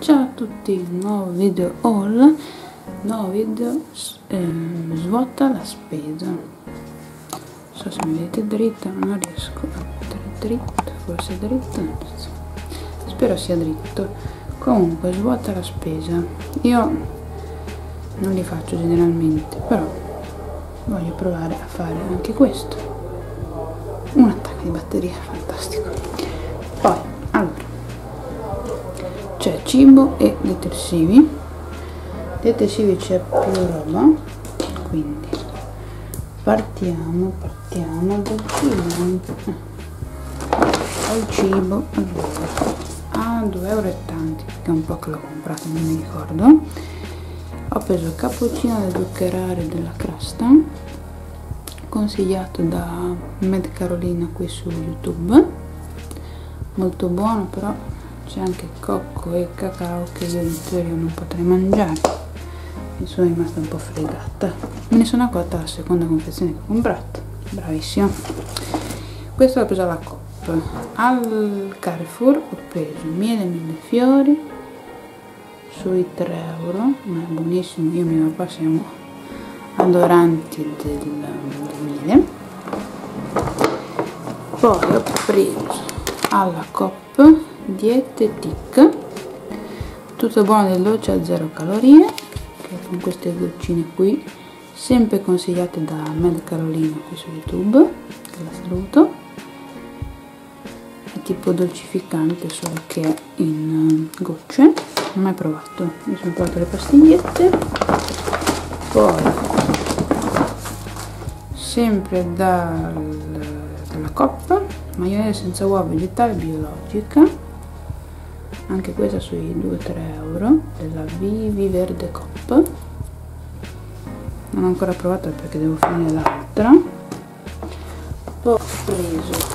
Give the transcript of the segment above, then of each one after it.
Ciao a tutti, nuovo video haul, nuovo video svuota la spesa. Non so se mi vedete dritta, ma non riesco a mettere dritto, forse dritto, non so. Spero sia dritto. Comunque svuota la spesa. Io non li faccio generalmente, però voglio provare a fare anche questo. Un attacco di batteria, fantastico. Poi, allora, c'è cibo e detersivi. Detersivi c'è più roba, quindi partiamo dal cibo. Allora, a 2 euro e tanti, perché è un po' che l'ho comprato, non mi ricordo. Ho preso il cappuccino da zuccherare della Crasta, consigliato da Med Carolina qui su YouTube, molto buono, però c'è anche cocco e cacao che io in teoria non potrei mangiare, mi sono rimasta un po' fregata. Me ne sono accorta alla seconda confezione che ho comprato, bravissima. Questo l'ho preso alla Coop. Al Carrefour ho preso miele millefiori sui 3 euro, ma è buonissimo. Io e mio papà siamo adoranti del miele. Poi ho preso alla Coop Dietetic, tutto buono del dolce a 0 calorie, che con queste goccine qui, sempre consigliate da Med Carolina qui su YouTube, che la saluto. È tipo dolcificante, solo che è in gocce, non ho mai provato. Mi sono provato le pastigliette. Poi sempre dalla Coop maionese senza uova vegetale biologica, anche questa sui 2-3 euro, della Vivi Verde Coop. Non ho ancora provato perché devo finire l'altra. Poi ho preso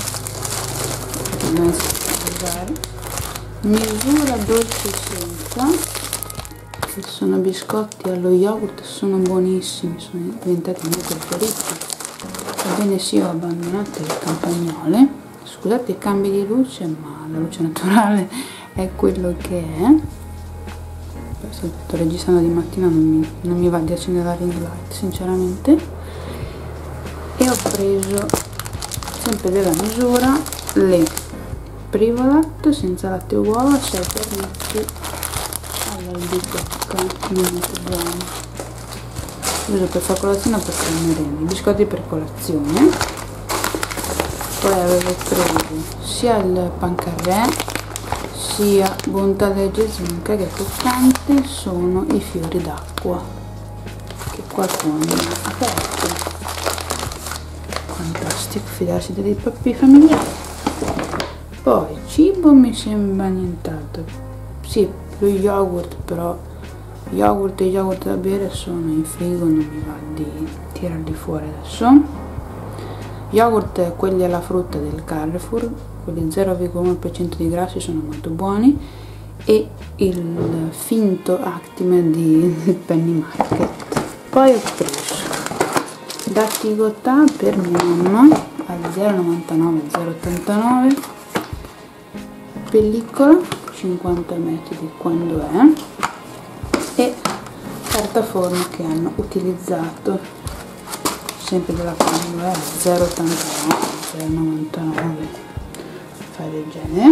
misura dolce senza, che sono biscotti allo yogurt, sono buonissimi, sono diventati i miei preferiti. Ebbene sì, ho abbandonato le campagnole, scusate i cambi di luce, ma la luce naturale è quello che è. Sto registrando di mattina, non mi va di accendere la ring light sinceramente. E ho preso sempre della misura le Privolat senza latte e uova, 6 per 10 all'albicocca, molto buono. Ho preso per fare colazione o per fare merenda, biscotti per colazione. Poi avevo preso sia il pancarré sia bontà legge zinca, che è croccante, sono i fiori d'acqua, che qua sono aperti. Fantastico, fidarsi dei propri familiari. Poi cibo mi sembra nient'altro, sì, più yogurt, però yogurt e yogurt da bere sono in frigo, non mi va di tirarli fuori adesso. Yogurt, quelli alla frutta del Carrefour, quelli 0,1% di grassi, sono molto buoni, e il finto Actimel di Penny Market. Poi ho preso da Tigotà per mia mamma al 0,99, 0,89, pellicola 50 metri di quando è, e carta forno che hanno utilizzato sempre della quando è 0,89, 0,99, fai del genere.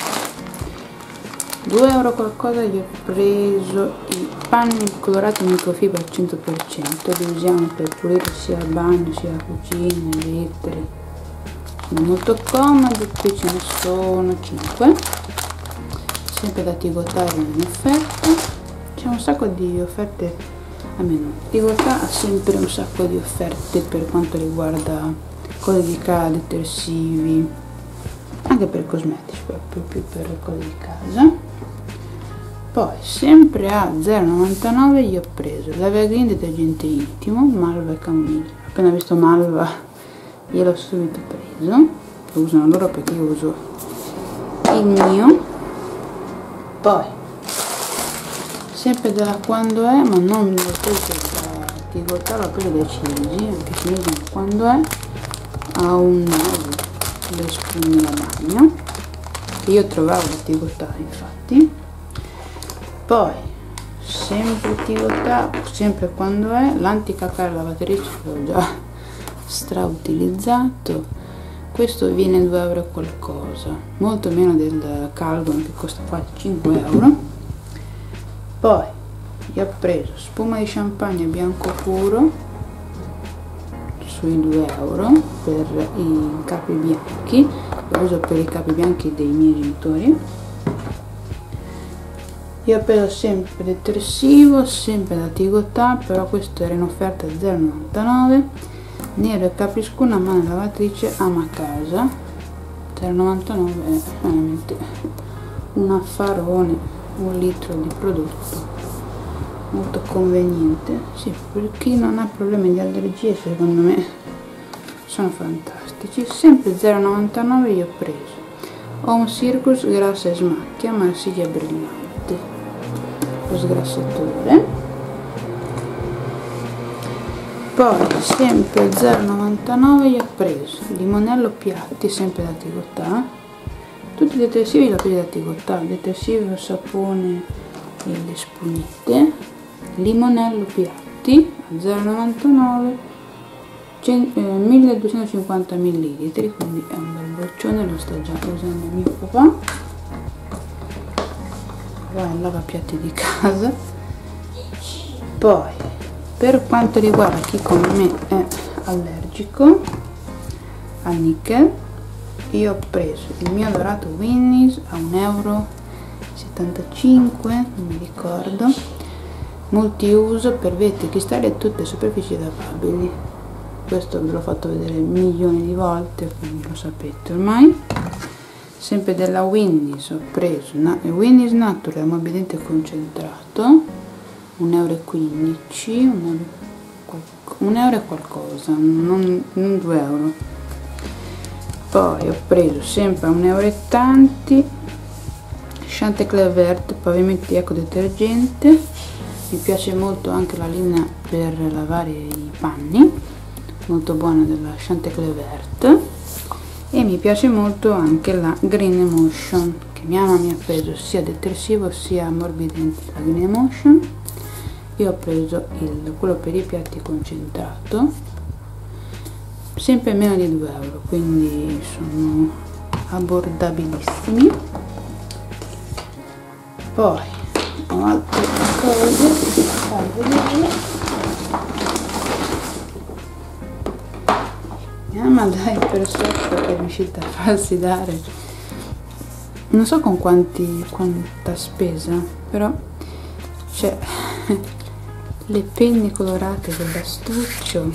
2 euro qualcosa. Gli ho preso i panni colorati in microfibra al 100%, li usiamo per pulire sia il bagno sia la cucina, i vetri, sono molto comodi. Qui ce ne sono 5, sempre da Tigotà, in offerta. C'è un sacco di offerte, almeno Tigotà ha sempre un sacco di offerte per quanto riguarda cose di casa, detersivi, anche per cosmetici, proprio più per cose di casa. Poi sempre a 0,99 gli ho preso l'Evergreen detergente intimo, malva e camomilla. Appena visto malva gliel'ho subito preso, lo usano loro perché io uso il mio. Poi sempre della quando è, ma non l'ho preso da Tigotà, l'ho preso dai cinesi, anche cinesi quando è, a 1 euro le spugne da bagno, che io trovavo da Tigotà infatti. Poi sempre Tigotà, sempre quando è l'anticacare lavatrice che ho già strautilizzato. Questo viene 2 euro e qualcosa, molto meno del Calgon che costa quasi 5 euro. Poi io ho preso spuma di champagne bianco puro sui 2 euro per i capi bianchi, lo uso per i capi bianchi dei miei genitori. Io ho preso sempre detersivo, sempre da Tigotà, però questo era in offerta 0,99, nero e capriscuna mano lavatrice Amacasa, 0,99 è veramente un affarone, 1 litro di prodotto, molto conveniente. Sì, per chi non ha problemi di allergie secondo me sono fantastici. Sempre 0,99 io ho preso Home Circus grassa e smacchia Marsiglia brillante, lo sgrassatore. Poi sempre 0,99 io ho preso limonello piatti, sempre da Tigotà. Tutti i detersivi li ho presi da Tigotà, detersivo, sapone e le spugnette. Limonello piatti a 0,99, 1250 ml, quindi è un bel boccione, lo sta già usando mio papà. Va in lavapiatti di casa. Poi per quanto riguarda chi come me è allergico al nickel, io ho preso il mio dorato Winnie's a 1,75 euro, non mi ricordo, multiuso per vetri, cristalli e tutte superfici lavabili. Questo ve l'ho fatto vedere milioni di volte, quindi lo sapete ormai. Sempre della Winnie's ho preso Winnie's Natural ammorbidente concentrato, 1,15 euro, 1 euro e qualcosa, non 2 euro. Poi ho preso sempre a 1 euro e tanti Chanticleer Vert pavimenti eco detergente, mi piace molto anche la linea per lavare i panni, molto buona della Chanticleer Vert. E mi piace molto anche la Green Emotion, che mia mamma mi ha preso sia detersivo sia ammorbidente la Green Emotion. Io ho preso quello per i piatti concentrato, sempre meno di 2 euro, quindi sono abbordabilissimi. Poi ho altre cose da farvi vedere. Mia mamma dai per sotto è riuscita a farsi dare non so con quanta spesa, però c'è le penne colorate dell'astuccio,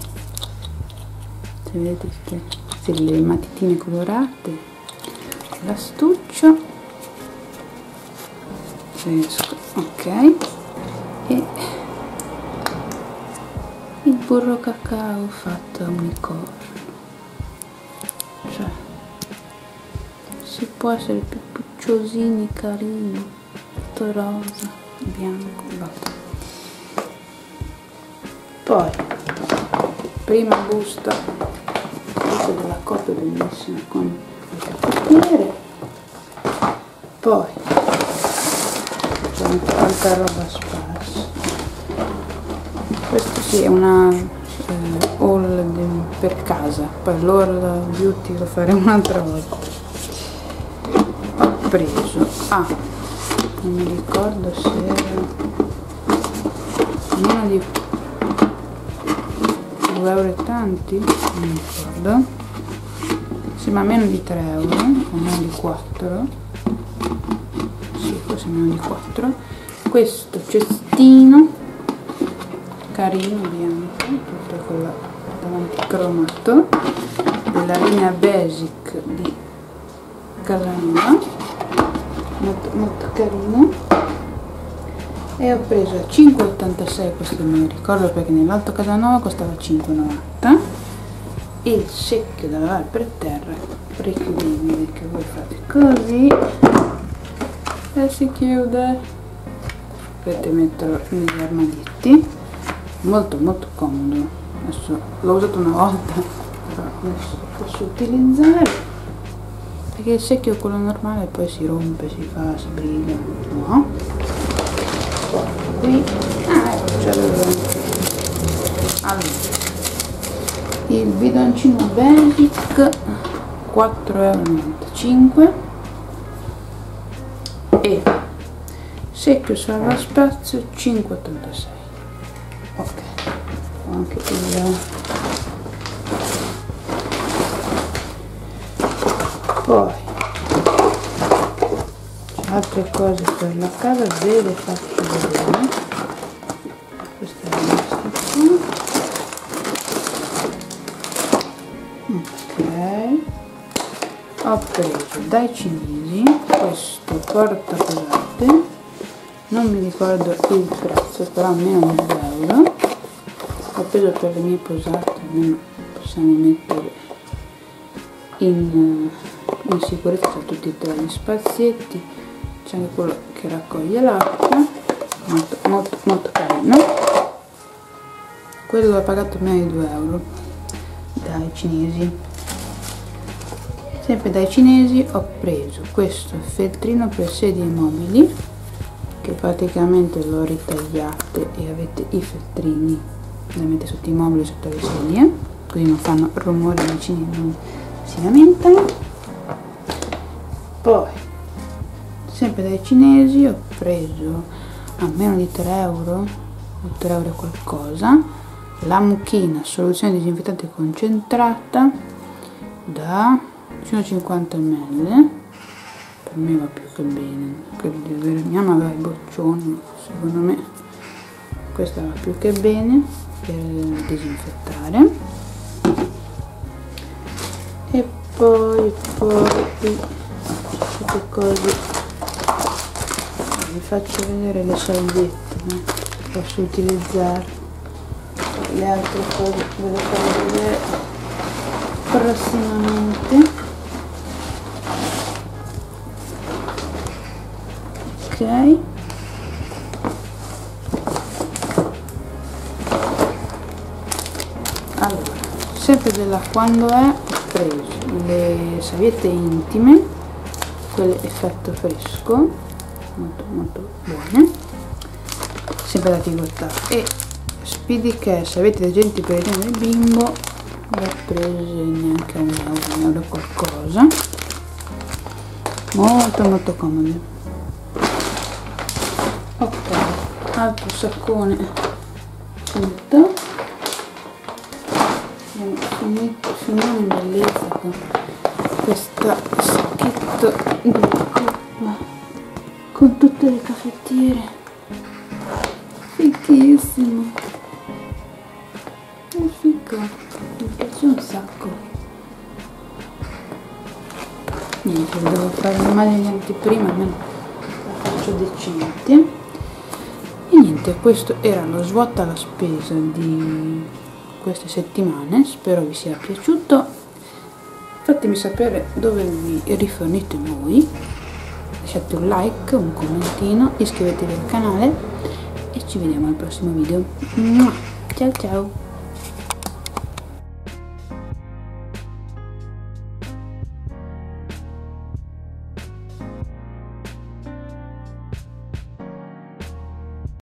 se vedete le matitine colorate, l'astuccio, ok, e il burro cacao fatto a unicorno. Cioè, si può essere più pucciosini, carini, tutto rosa, bianco, vabbè. Poi prima busta della coppia bellissima con il caffettiere. Poi c'è tanta roba sparsa. Questo sì è una haul per casa, poi l'haul beauty lo faremo un'altra volta. Ho preso non mi ricordo se era meno di 2 euro e tanti, non mi ricordo, sì, ma meno di 3 euro o meno di 4, sì, forse meno di 4. Questo cestino carino bianco, tutto con la davanti cromato, della linea Basic di Casanova, molto carino. E ho preso a 5,86, questo me lo ricordo perché nell'alto Casanova costava 5,90, il secchio da lavare per terra richiudibile, che voi fate così e si chiude, potete metterlo negli armadietti, molto comodo. Adesso l'ho usato una volta, però adesso lo posso utilizzare perché il secchio è quello normale, poi si rompe, si fa, si briga, no? qui, ecco, c'è allora, il bidoncino Basic 4,95 € e secchio salva spazio 5,86 €. Ok, ho anche il poi c'è altre cose per la casa, ve le faccio vedere. Questa è la mia ok, ho preso dai cinesi questo portaposate, non mi ricordo il prezzo, però meno di 2 €. Ho preso per le mie posate, almeno possiamo mettere in sicurezza tutti e tre gli spazietti. C'è anche quello che raccoglie l'acqua, molto carino. Quello l'ho pagato meno di 2 € dai cinesi. Sempre dai cinesi ho preso questo feltrino per sedie mobili, che praticamente lo ritagliate e avete i feltrini da mettere sotto i mobili, sotto le sedie, così non fanno rumore, i vicini non si lamentano. Poi sempre dai cinesi ho preso a meno di 3 €, 3 € e qualcosa, la mucchina soluzione disinfettante concentrata da 150 ml. Per me va più che bene, credo di avere, mia mamma aveva i boccioni, secondo me questa va più che bene per disinfettare. E poi tutte cose, vi faccio vedere le salviette, posso utilizzare. Le altre cose ve le farò vedere prossimamente. Ok, allora, sempre della Quando È ho preso le salviette intime, quelle effetto fresco, molto buone, sempre da Tigotà, e Speedy Care salviette detergenti per il del bimbo, le ho prese neanche a 1 €, 1 € qualcosa, molto comode. Ok, altro saccone finito. Finiamo in bellezza con questo sacchetto di coppa con tutte le caffettiere, fichissimo, è fico, mi piace un sacco. Niente, devo fare male gli anteprima, almeno la faccio decente. E niente, questo era lo svuota la spesa di queste settimane, spero vi sia piaciuto. Fatemi sapere dove vi rifornite voi, lasciate un like, un commentino, iscrivetevi al canale e ci vediamo al prossimo video. Ciao ciao!